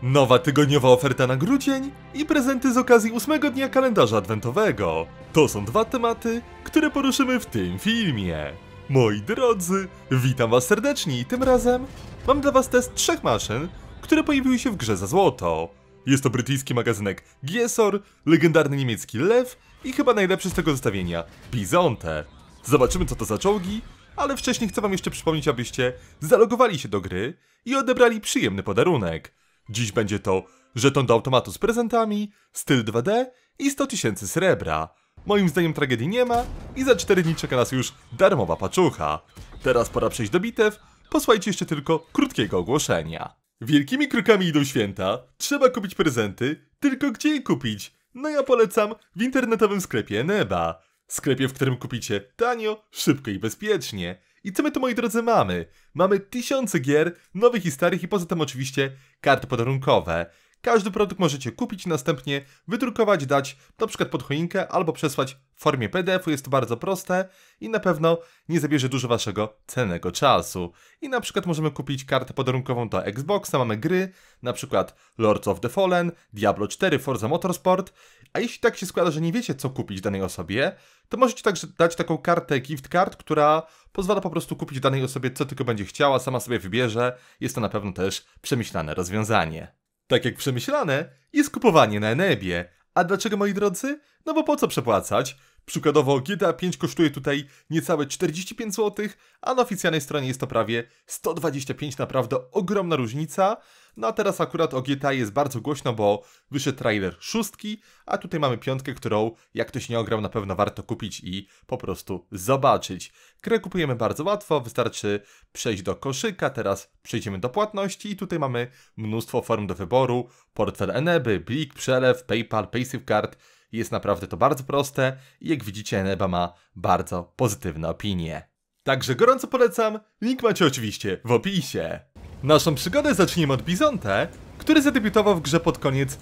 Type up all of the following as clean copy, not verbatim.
Nowa tygodniowa oferta na grudzień i prezenty z okazji 8 dnia kalendarza adwentowego. To są dwa tematy, które poruszymy w tym filmie. Moi drodzy, witam was serdecznie i tym razem mam dla was test 3 maszyn, które pojawiły się w grze za złoto. Jest to brytyjski magazynek Giesor, legendarny niemiecki Lew i chyba najlepszy z tego zestawienia, Bizonte. Zobaczymy co to za czołgi, ale wcześniej chcę wam jeszcze przypomnieć, abyście zalogowali się do gry i odebrali przyjemny podarunek. Dziś będzie to żeton do automatu z prezentami, styl 2D i 100 000 srebra. Moim zdaniem tragedii nie ma i za 4 dni czeka nas już darmowa paczucha. Teraz pora przejść do bitew, posłuchajcie jeszcze tylko krótkiego ogłoszenia. Wielkimi krokami idą święta, trzeba kupić prezenty, tylko gdzie je kupić? No ja polecam w internetowym sklepie Eneba. Sklepie, w którym kupicie tanio, szybko i bezpiecznie. I co my tu, moi drodzy, mamy? Mamy tysiące gier, nowych i starych i poza tym oczywiście karty podarunkowe. Każdy produkt możecie kupić i następnie wydrukować, dać na przykład pod choinkę albo przesłać w formie PDF-u. Jest to bardzo proste i na pewno nie zabierze dużo waszego cennego czasu. I na przykład możemy kupić kartę podarunkową do Xboxa, mamy gry, na przykład Lords of the Fallen, Diablo 4, Forza Motorsport. A jeśli tak się składa, że nie wiecie co kupić danej osobie, to możecie także dać taką kartę gift card, która pozwala po prostu kupić danej osobie co tylko będzie chciała, sama sobie wybierze. Jest to na pewno też przemyślane rozwiązanie. Tak jak przemyślane jest kupowanie na Enebie. A dlaczego, moi drodzy? No bo po co przepłacać? Przykładowo GTA 5 kosztuje tutaj niecałe 45 zł, a na oficjalnej stronie jest to prawie 125, naprawdę ogromna różnica. No a teraz akurat o GTA jest bardzo głośno, bo wyszedł trailer 6, a tutaj mamy 5, którą jak ktoś nie ograł na pewno warto kupić i po prostu zobaczyć. Grę kupujemy bardzo łatwo, wystarczy przejść do koszyka, teraz przejdziemy do płatności i tutaj mamy mnóstwo form do wyboru, portfel Eneby, Blik, Przelew, PayPal, PaySafeCard. Jest naprawdę to bardzo proste i jak widzicie Eneba ma bardzo pozytywne opinie. Także gorąco polecam, link macie oczywiście w opisie. Naszą przygodę zaczniemy od Bizonte, który zadebiutował w grze pod koniec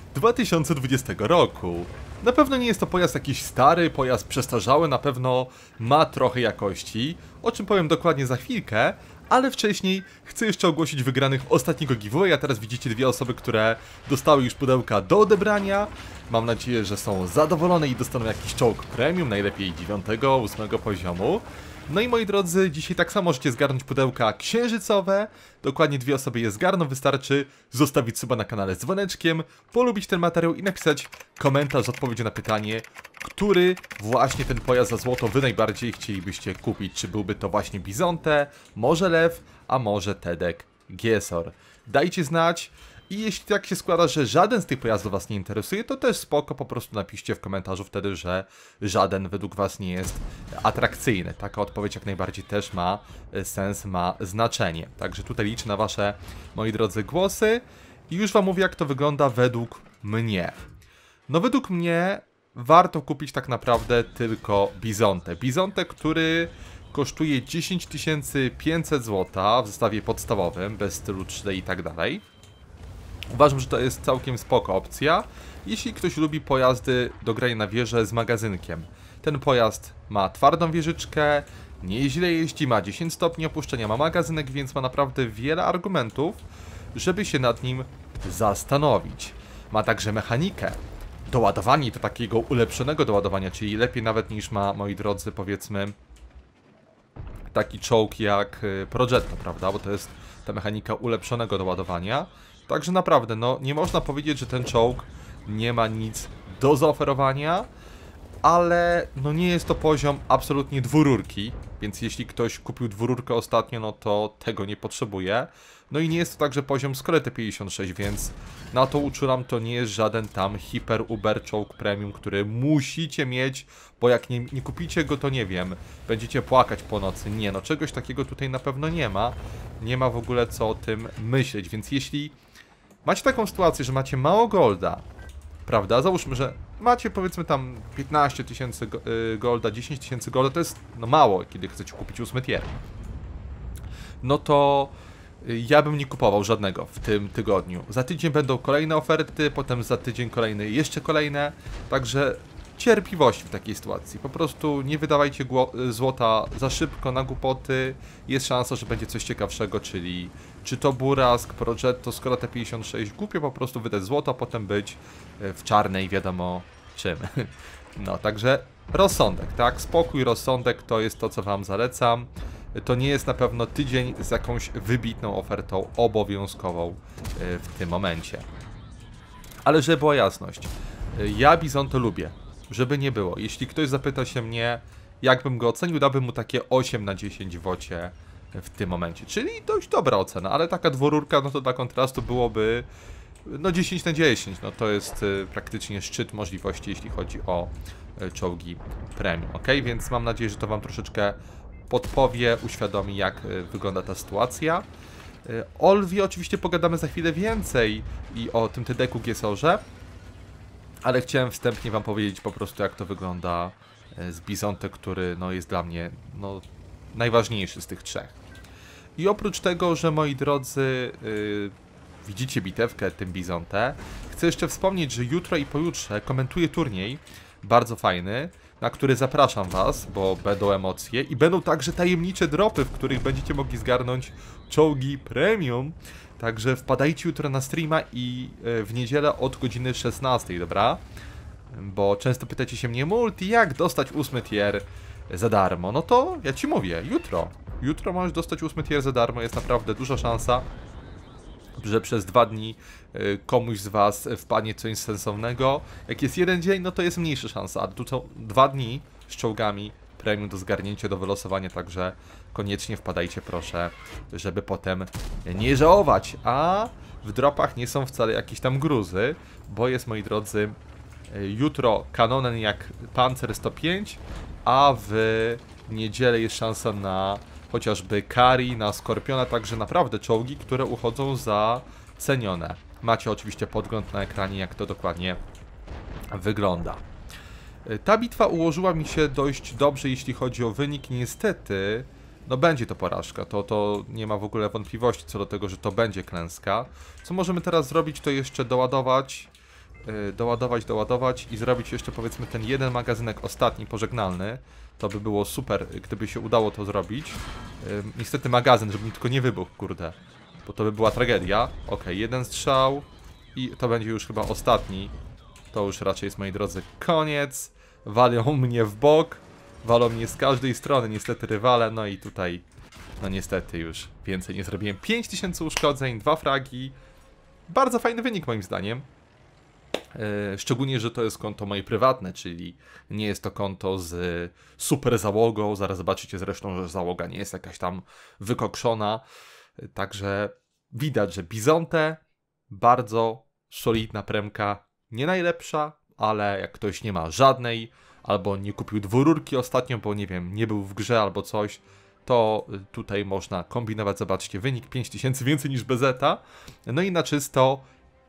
2020 roku. Na pewno nie jest to pojazd jakiś stary, pojazd przestarzały, na pewno ma trochę jakości, o czym powiem dokładnie za chwilkę, ale wcześniej chcę jeszcze ogłosić wygranych ostatniego giveaway, a teraz widzicie dwie osoby, które dostały już pudełka do odebrania. Mam nadzieję, że są zadowolone i dostaną jakiś czołg premium, najlepiej 9, 8 poziomu. No i moi drodzy, dzisiaj tak samo możecie zgarnąć pudełka księżycowe. Dokładnie dwie osoby je zgarną, wystarczy zostawić suba na kanale z dzwoneczkiem, polubić ten materiał i napisać komentarz z odpowiedzią na pytanie, który właśnie ten pojazd za złoto wy najbardziej chcielibyście kupić. Czy byłby to właśnie Bizonte, może Lew, a może Tedek Giesor. Dajcie znać. I jeśli tak się składa, że żaden z tych pojazdów was nie interesuje, to też spoko, po prostu napiszcie w komentarzu wtedy, że żaden według was nie jest atrakcyjny. Taka odpowiedź jak najbardziej też ma sens, ma znaczenie. Także tutaj liczę na wasze, moi drodzy, głosy i już wam mówię, jak to wygląda według mnie. No według mnie warto kupić tak naprawdę tylko Bizonte. Bizonte, który kosztuje 10 500 zł w zestawie podstawowym, bez stylu 3D i tak dalej. Uważam, że to jest całkiem spoko opcja, jeśli ktoś lubi pojazdy do grania na wieżę z magazynkiem. Ten pojazd ma twardą wieżyczkę, nieźle jeździ, ma 10 stopni opuszczenia, ma magazynek, więc ma naprawdę wiele argumentów, żeby się nad nim zastanowić. Ma także mechanikę, doładowanie i to takiego ulepszonego doładowania, czyli lepiej nawet niż ma, moi drodzy, powiedzmy taki czołg jak Progetto, prawda, bo to jest ta mechanika ulepszonego doładowania. Także naprawdę, no nie można powiedzieć, że ten czołg nie ma nic do zaoferowania, ale no nie jest to poziom absolutnie dwururki, więc jeśli ktoś kupił dwururkę ostatnio, no to tego nie potrzebuje. No i nie jest to także poziom Skolety 56, więc na to uczulam, to nie jest żaden tam hiper uber czołg premium, który musicie mieć, bo jak nie kupicie go, to nie wiem, będziecie płakać po nocy. Nie, no czegoś takiego tutaj na pewno nie ma. Nie ma w ogóle co o tym myśleć, więc jeśli macie taką sytuację, że macie mało golda, prawda? Załóżmy, że macie powiedzmy tam 15 000 golda, 10 000 golda, to jest no mało, kiedy chcecie kupić 8 tier. No to ja bym nie kupował żadnego w tym tygodniu. Za tydzień będą kolejne oferty, potem za tydzień kolejne, jeszcze kolejne. Także cierpliwości w takiej sytuacji. Po prostu nie wydawajcie złota za szybko na głupoty. Jest szansa, że będzie coś ciekawszego, czyli czy to Burask, Progetto, skoro T56. Głupio po prostu wydać złoto, a potem być w czarnej wiadomo czym. No, także rozsądek, tak? Spokój, rozsądek to jest to, co wam zalecam. To nie jest na pewno tydzień z jakąś wybitną ofertą obowiązkową w tym momencie. Ale żeby była jasność, ja Bizonto lubię, żeby nie było. Jeśli ktoś zapyta się mnie, jak bym go ocenił, dałbym mu takie 8 na 10 w wocie w tym momencie. Czyli dość dobra ocena, ale taka dwururka, no to dla kontrastu byłoby no 10 na 10. No to jest praktycznie szczyt możliwości, jeśli chodzi o czołgi premium. Ok, więc mam nadzieję, że to wam troszeczkę podpowie, uświadomi, jak wygląda ta sytuacja. O Lwie oczywiście pogadamy za chwilę więcej i o tym TD-ku Giesorze, ale chciałem wstępnie wam powiedzieć po prostu, jak to wygląda z Bizonte, który no, jest dla mnie no, najważniejszy z tych trzech. I oprócz tego, że moi drodzy, widzicie bitewkę tym Bizonte, chcę jeszcze wspomnieć, że jutro i pojutrze komentuję turniej, bardzo fajny, na który zapraszam was, bo będą emocje i będą także tajemnicze dropy, w których będziecie mogli zgarnąć czołgi premium. Także wpadajcie jutro na streama i w niedzielę od godziny 16, dobra? Bo często pytacie się mnie, Multi, jak dostać 8 tier za darmo? No to ja ci mówię, jutro. Jutro możesz dostać 8 tier za darmo, jest naprawdę duża szansa, że przez 2 dni komuś z was wpadnie coś sensownego. Jak jest jeden dzień, no to jest mniejsza szansa, a tu są 2 dni z czołgami premium do zgarnięcia, do wylosowania, także koniecznie wpadajcie proszę, żeby potem nie żałować. A w dropach nie są wcale jakieś tam gruzy, bo jest, moi drodzy, jutro kanonen jak Panzer 105, a w niedzielę jest szansa na chociażby Kari, na Skorpiona, także naprawdę czołgi, które uchodzą za cenione. Macie oczywiście podgląd na ekranie, jak to dokładnie wygląda. Ta bitwa ułożyła mi się dość dobrze, jeśli chodzi o wynik. Niestety, no będzie to porażka, to nie ma w ogóle wątpliwości co do tego, że to będzie klęska. Co możemy teraz zrobić, to jeszcze doładować i zrobić jeszcze, powiedzmy, ten jeden magazynek ostatni, pożegnalny. To by było super, gdyby się udało to zrobić. Niestety magazyn, żeby mi tylko nie wybuchł, kurde, bo to by była tragedia. Ok, jeden strzał i to będzie już chyba ostatni. To już raczej jest, moi drodzy, koniec. Walią mnie w bok, walą mnie z każdej strony, niestety rywale, no i tutaj, no niestety już więcej nie zrobiłem. 5000 uszkodzeń, 2 fragi. Bardzo fajny wynik moim zdaniem. Szczególnie, że to jest konto moje prywatne, czyli nie jest to konto z super załogą. Zaraz zobaczycie zresztą, że załoga nie jest jakaś tam wykokszona. Także widać, że Bizonte bardzo solidna premka, nie najlepsza, ale jak ktoś nie ma żadnej, albo nie kupił dwururki ostatnio, bo nie wiem, nie był w grze albo coś, to tutaj można kombinować. Zobaczcie, wynik 5000 więcej niż Bezeta. No i na czysto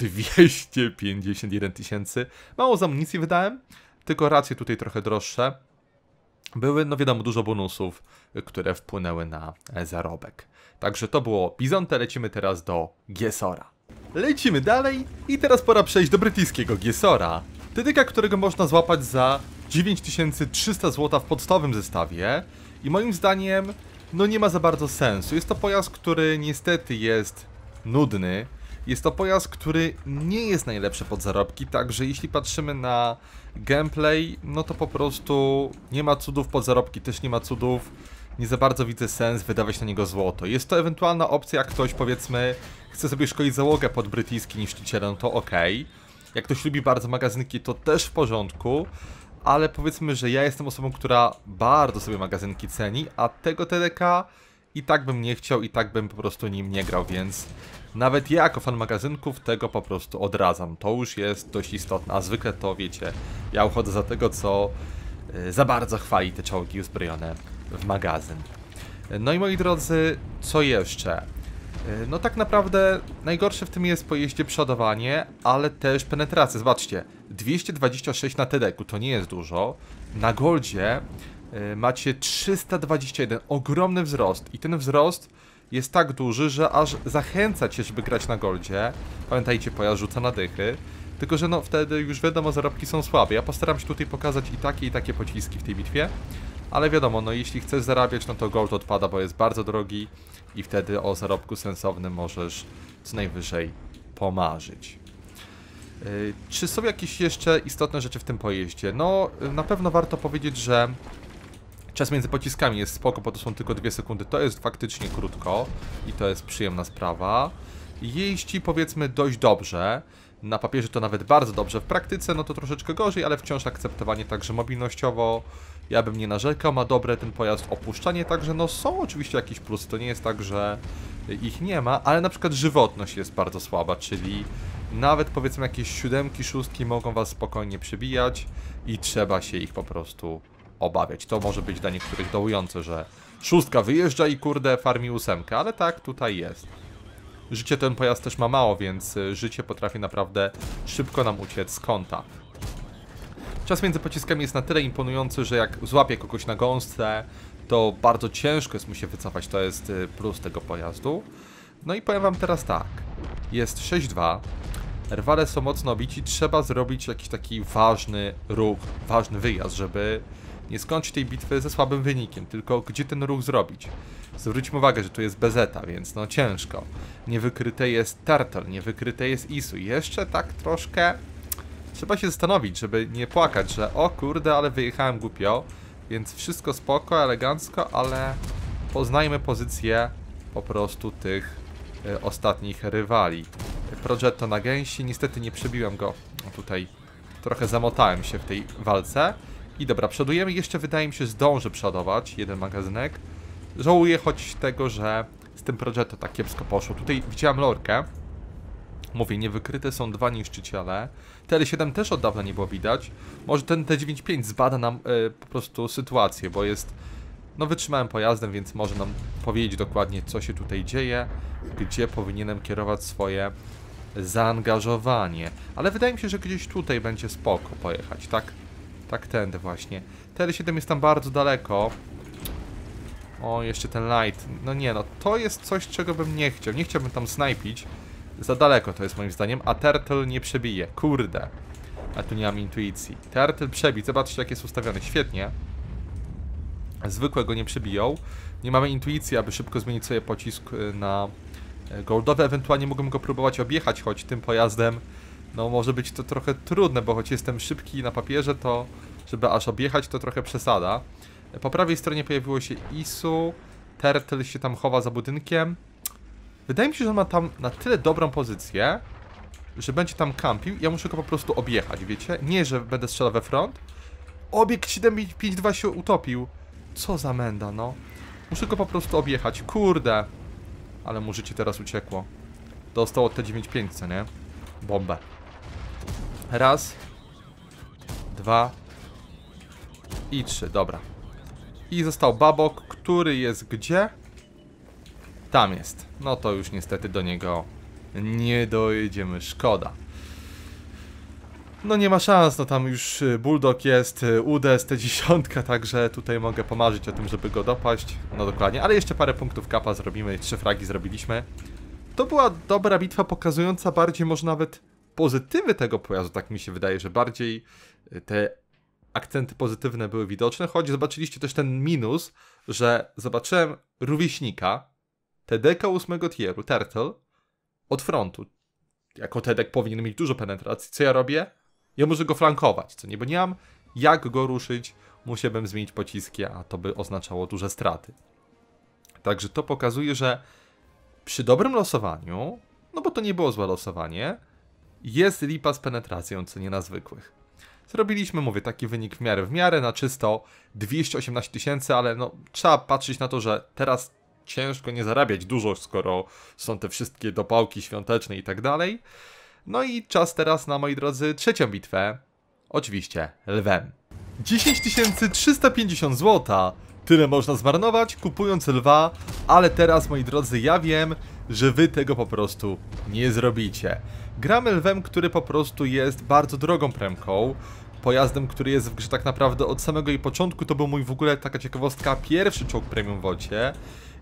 251 tysięcy. Mało z amunicji wydałem, tylko racje tutaj trochę droższe. Były, no wiadomo, dużo bonusów, które wpłynęły na zarobek. Także to było Bizonte, lecimy teraz do Giesora. Lecimy dalej i teraz pora przejść do brytyjskiego Giesora. TDK, którego można złapać za 9300 zł w podstawowym zestawie. I moim zdaniem, no nie ma za bardzo sensu. Jest to pojazd, który niestety jest nudny. Jest to pojazd, który nie jest najlepszy pod zarobki, także jeśli patrzymy na gameplay, no to po prostu nie ma cudów, pod zarobki też nie ma cudów. Nie za bardzo widzę sens wydawać na niego złoto. Jest to ewentualna opcja, jak ktoś, powiedzmy, chce sobie szkolić załogę pod brytyjski niszczyciele, no to ok. Jak ktoś lubi bardzo magazynki, to też w porządku. Ale powiedzmy, że ja jestem osobą, która bardzo sobie magazynki ceni, a tego TDK i tak bym nie chciał, i tak bym po prostu nim nie grał, więc nawet ja jako fan magazynków tego po prostu odradzam. To już jest dość istotne, a zwykle to, wiecie, ja uchodzę za tego, co za bardzo chwali te czołgi uzbrojone w magazyn. No i moi drodzy, co jeszcze? No tak naprawdę najgorsze w tym jest po jeździe przodowanie, ale też penetracja. Zobaczcie, 226 na TD-ku to nie jest dużo. Na Goldzie macie 321, ogromny wzrost i ten wzrost jest tak duży, że aż zachęca cię, żeby grać na Goldzie. Pamiętajcie, pojazd rzuca na dychy. Tylko że no wtedy już wiadomo, zarobki są słabe. Ja postaram się tutaj pokazać i takie pociski w tej bitwie. Ale wiadomo, no jeśli chcesz zarabiać, no to gold odpada, bo jest bardzo drogi. I wtedy o zarobku sensownym możesz co najwyżej pomarzyć. Czy są jakieś jeszcze istotne rzeczy w tym pojeździe? No, na pewno warto powiedzieć, że czas między pociskami jest spoko, bo to są tylko 2 sekundy. To jest faktycznie krótko i to jest przyjemna sprawa. Jeździ powiedzmy dość dobrze. Na papierze to nawet bardzo dobrze. W praktyce no to troszeczkę gorzej, ale wciąż akceptowanie, także mobilnościowo ja bym nie narzekał. Ma dobre ten pojazd opuszczanie, także no są oczywiście jakieś plusy. To nie jest tak, że ich nie ma, ale na przykład żywotność jest bardzo słaba, czyli nawet powiedzmy jakieś 7, 6 mogą was spokojnie przebijać i trzeba się ich po prostu obawiać. To może być dla niektórych dołujące, że 6 wyjeżdża i kurde farmi 8, ale tak tutaj jest. Życie ten pojazd też ma mało, więc życie potrafi naprawdę szybko nam uciec z kąta. Czas między pociskami jest na tyle imponujący, że jak złapie kogoś na gąsce, to bardzo ciężko jest mu się wycofać, to jest plus tego pojazdu. No i powiem wam teraz tak, jest 6-2, rywale są mocno obici, trzeba zrobić jakiś taki ważny ruch, ważny wyjazd, żeby nie skończyć tej bitwy ze słabym wynikiem, tylko gdzie ten ruch zrobić? Zwróćmy uwagę, że tu jest Bezeta, więc no ciężko. Niewykryte jest Turtle, niewykryte jest Isu. Jeszcze tak troszkę trzeba się zastanowić, żeby nie płakać, że o kurde, ale wyjechałem głupio. Więc wszystko spoko, elegancko, ale poznajmy pozycję po prostu tych ostatnich rywali. Progetto na gęsi, niestety nie przebiłem go. No, tutaj trochę zamotałem się w tej walce. I dobra, przodujemy. Jeszcze wydaje mi się, zdążę przodować jeden magazynek. Żałuję choć tego, że z tym Progetto tak kiepsko poszło. Tutaj widziałem lorkę. Mówię, niewykryte są 2 niszczyciele. TL7 też od dawna nie było widać. Może ten T95 zbada nam po prostu sytuację, bo jest no wytrzymałym pojazdem, więc może nam powiedzieć dokładnie, co się tutaj dzieje, gdzie powinienem kierować swoje zaangażowanie. Ale wydaje mi się, że gdzieś tutaj będzie spoko pojechać, tak? Tak tędy właśnie. TL7 jest tam bardzo daleko. O, jeszcze ten light. No nie, no to jest coś, czego bym nie chciał. Nie chciałbym tam snajpić. Za daleko to jest moim zdaniem, a Turtle nie przebije. Kurde. A tu nie mam intuicji. Turtle przebi. Zobaczcie, jak jest ustawiony. Świetnie. Zwykłego nie przebiją. Nie mamy intuicji, aby szybko zmienić sobie pocisk na goldowy. Ewentualnie mógłbym go próbować objechać, choć tym pojazdem no może być to trochę trudne, bo choć jestem szybki na papierze, to żeby aż objechać, to trochę przesada. Po prawej stronie pojawiło się Isu. Turtle się tam chowa za budynkiem. Wydaje mi się, że on ma tam na tyle dobrą pozycję, że będzie tam kampił. Ja muszę go po prostu objechać, wiecie? Nie, że będę strzelał we front. Obiekt 752 się utopił. Co za menda, no. Muszę go po prostu objechać. Kurde. Ale mu życie teraz uciekło. Dostał od T95, co nie? Bombę. Raz. 2. I 3, dobra. I został Babok, który jest gdzie? Tam jest. No to już niestety do niego nie dojedziemy. Szkoda. No nie ma szans, no tam już Bulldog jest, UD T10, także tutaj mogę pomarzyć o tym, żeby go dopaść. No dokładnie, ale jeszcze parę punktów kapa zrobimy, 3 fragi zrobiliśmy. To była dobra bitwa, pokazująca bardziej może nawet pozytywy tego pojazdu, tak mi się wydaje, że bardziej te akcenty pozytywne były widoczne, choć zobaczyliście też ten minus, że zobaczyłem rówieśnika TDK 8 tieru, Turtle, od frontu. Jako TDK powinien mieć dużo penetracji. Co ja robię? Ja muszę go flankować, co nie? Bo nie mam jak go ruszyć, musiałbym zmienić pociski, a to by oznaczało duże straty. Także to pokazuje, że przy dobrym losowaniu, no bo to nie było złe losowanie, jest lipa z penetracją, co nie na zwykłych. Zrobiliśmy, mówię, taki wynik w miarę, na czysto 218 000, ale no trzeba patrzeć na to, że teraz ciężko nie zarabiać dużo, skoro są te wszystkie dopałki świąteczne i tak dalej. No i czas teraz na, moi drodzy, trzecią bitwę. Oczywiście lwem. 10 350 zł. Tyle można zmarnować, kupując lwa, ale teraz, moi drodzy, ja wiem, że wy tego po prostu nie zrobicie. Gramy lwem, który po prostu jest bardzo drogą premką. Pojazdem, który jest w grze tak naprawdę od samego jej początku. To był mój w ogóle taka ciekawostka, pierwszy czołg premium w WoTie.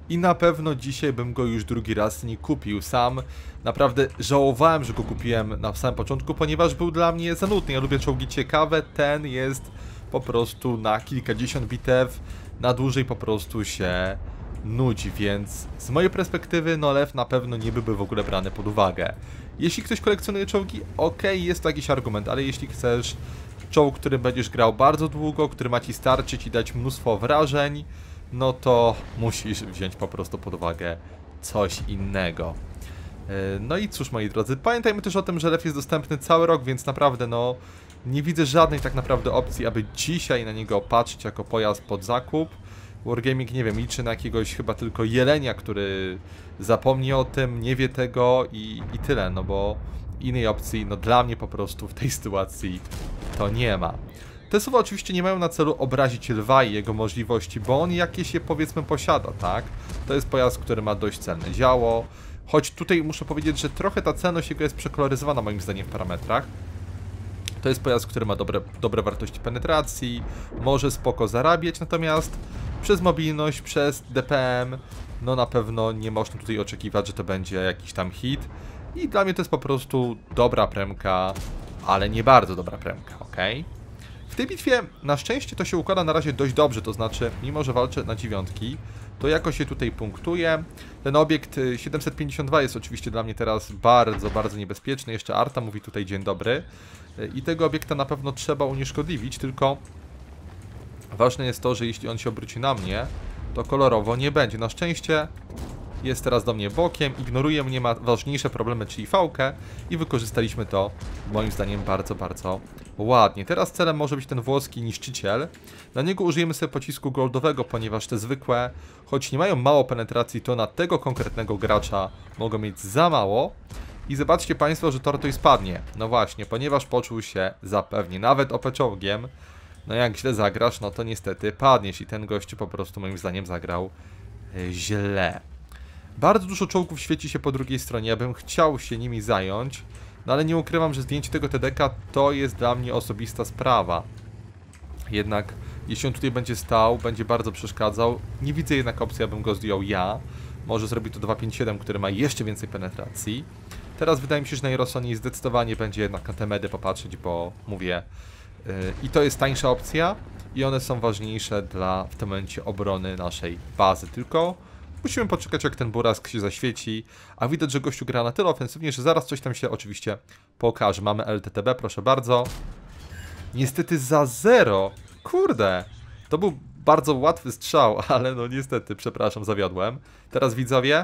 i na pewno dzisiaj bym go już drugi raz nie kupił. Sam naprawdę żałowałem, że go kupiłem na samym początku, ponieważ był dla mnie za nudny. Ja lubię czołgi ciekawe, ten jest po prostu na kilkadziesiąt bitew, na dłużej po prostu się nudzi, więc z mojej perspektywy no Lew na pewno nie byłby w ogóle brany pod uwagę. Jeśli ktoś kolekcjonuje czołgi, okej, jest to jakiś argument, ale jeśli chcesz czołg, który będziesz grał bardzo długo, który ma ci starczyć i dać mnóstwo wrażeń, no to musisz wziąć po prostu pod uwagę coś innego. No i cóż, moi drodzy, pamiętajmy też o tym, że Lew jest dostępny cały rok, więc naprawdę no nie widzę żadnej tak naprawdę opcji, aby dzisiaj na niego patrzeć jako pojazd pod zakup. Wargaming, nie wiem, liczy na jakiegoś chyba tylko jelenia, który zapomni o tym, nie wie tego i tyle, no bo innej opcji, no dla mnie po prostu w tej sytuacji to nie ma. Te słowa oczywiście nie mają na celu obrazić Lwa i jego możliwości, bo on jakieś je powiedzmy posiada, tak? To jest pojazd, który ma dość celne działo, choć tutaj muszę powiedzieć, że trochę ta celność jego jest przekoloryzowana moim zdaniem w parametrach. To jest pojazd, który ma dobre wartości penetracji, może spoko zarabiać, natomiast przez mobilność, przez DPM, no na pewno nie można tutaj oczekiwać, że to będzie jakiś tam hit. I dla mnie to jest po prostu dobra premka, ale nie bardzo dobra premka, ok? W tej bitwie na szczęście to się układa na razie dość dobrze, to znaczy mimo, że walczę na dziewiątki, to jakoś się tutaj punktuje. Ten obiekt 752 jest oczywiście dla mnie teraz bardzo, bardzo niebezpieczny. Jeszcze Arta mówi tutaj dzień dobry. I tego obiekta na pewno trzeba unieszkodliwić, tylko ważne jest to, że jeśli on się obróci na mnie, to kolorowo nie będzie. Na szczęście jest teraz do mnie bokiem, ignoruje mnie, ma ważniejsze problemy, czyli fałkę i wykorzystaliśmy to moim zdaniem bardzo, bardzo ładnie. Teraz celem może być ten włoski niszczyciel. Na niego użyjemy sobie pocisku goldowego, ponieważ te zwykłe, choć nie mają mało penetracji, to na tego konkretnego gracza mogą mieć za mało. I zobaczcie Państwo, że Tortoise spadnie. No właśnie, ponieważ poczuł się zapewnie, nawet OP czołgiem. No jak źle zagrasz, no to niestety padniesz i ten gościu po prostu moim zdaniem zagrał źle. Bardzo dużo czołgów świeci się po drugiej stronie, ja bym chciał się nimi zająć, no ale nie ukrywam, że zdjęcie tego TDK to jest dla mnie osobista sprawa. Jednak jeśli on tutaj będzie stał, będzie bardzo przeszkadzał, nie widzę jednak opcji, abym go zdjął ja. Może zrobi to 257, który ma jeszcze więcej penetracji. Teraz wydaje mi się, że najrozsądniej zdecydowanie będzie jednak na te medy popatrzeć, bo mówię, i to jest tańsza opcja i one są ważniejsze dla w tym momencie obrony naszej bazy, tylko musimy poczekać, jak ten burask się zaświeci, a widać, że gościu gra na tyle ofensywnie, że zaraz coś tam się oczywiście pokaże. Mamy LTTB, proszę bardzo. Niestety za 0. Kurde, to był bardzo łatwy strzał, ale no niestety, przepraszam, zawiodłem. Teraz widzowie.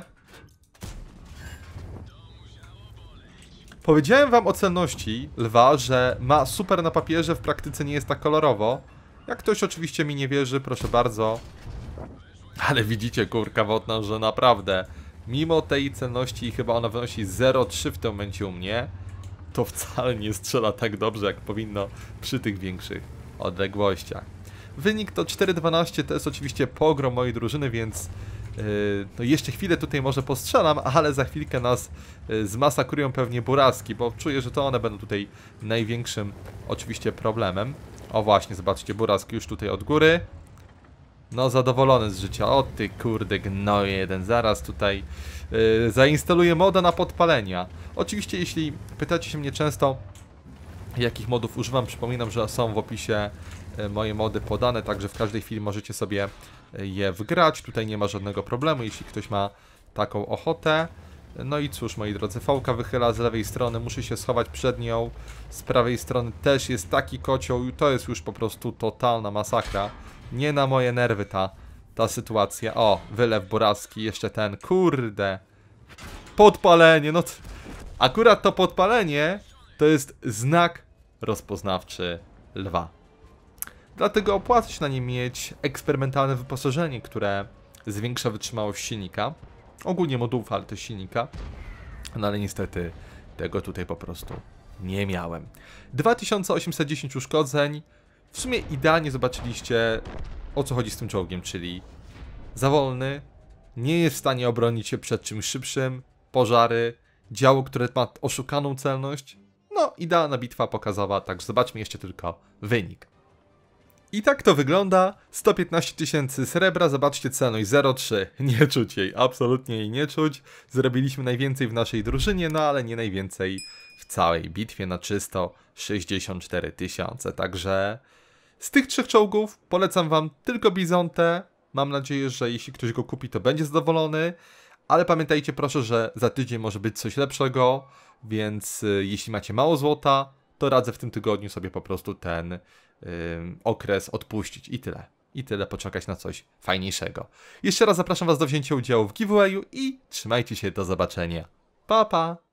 Powiedziałem wam o celności Lwa, że ma super na papierze, w praktyce nie jest tak kolorowo. Jak ktoś oczywiście mi nie wierzy, proszę bardzo. Ale widzicie, kurka wodna, że naprawdę, mimo tej celności, chyba ona wynosi 0,3 w tym momencie u mnie, to wcale nie strzela tak dobrze, jak powinno przy tych większych odległościach. Wynik to 4-12, to jest oczywiście pogrom mojej drużyny, więc no jeszcze chwilę tutaj może postrzelam, ale za chwilkę nas zmasakrują pewnie buraski, bo czuję, że to one będą tutaj największym oczywiście problemem. O właśnie, zobaczcie, buraski już tutaj od góry. No zadowolony z życia. O ty kurde gnoje jeden, zaraz tutaj zainstaluję moda na podpalenia. Oczywiście jeśli pytacie się mnie często, jakich modów używam, przypominam, że są w opisie moje mody podane, także w każdej chwili możecie sobie je wgrać. Tutaj nie ma żadnego problemu, jeśli ktoś ma taką ochotę. No i cóż, moi drodzy, fałka wychyla z lewej strony, muszę się schować przed nią. Z prawej strony też jest taki kocioł i to jest już po prostu totalna masakra. Nie na moje nerwy ta sytuacja. O, wylew buraski, jeszcze ten, kurde. Podpalenie, no akurat to podpalenie to jest znak rozpoznawczy Lwa. Dlatego opłaca się na nim mieć eksperymentalne wyposażenie, które zwiększa wytrzymałość silnika. Ogólnie modułów, ale też silnika. No ale niestety tego tutaj po prostu nie miałem. 2810 uszkodzeń. W sumie idealnie zobaczyliście, o co chodzi z tym czołgiem, czyli za wolny, nie jest w stanie obronić się przed czymś szybszym, pożary, działo, które ma oszukaną celność. No, idealna bitwa pokazowa, także zobaczmy jeszcze tylko wynik. I tak to wygląda. 115 tysięcy srebra, zobaczcie ceność 0,3. Nie czuć jej, absolutnie jej nie czuć. Zrobiliśmy najwięcej w naszej drużynie, no ale nie najwięcej w całej bitwie na czysto 64 tysiące. Także z tych trzech czołgów polecam wam tylko Bizontę. Mam nadzieję, że jeśli ktoś go kupi, to będzie zadowolony. Ale pamiętajcie proszę, że za tydzień może być coś lepszego, więc jeśli macie mało złota, to radzę w tym tygodniu sobie po prostu ten okres odpuścić i tyle. I tyle, poczekać na coś fajniejszego. Jeszcze raz zapraszam was do wzięcia udziału w giveawayu i trzymajcie się, do zobaczenia. Pa, pa!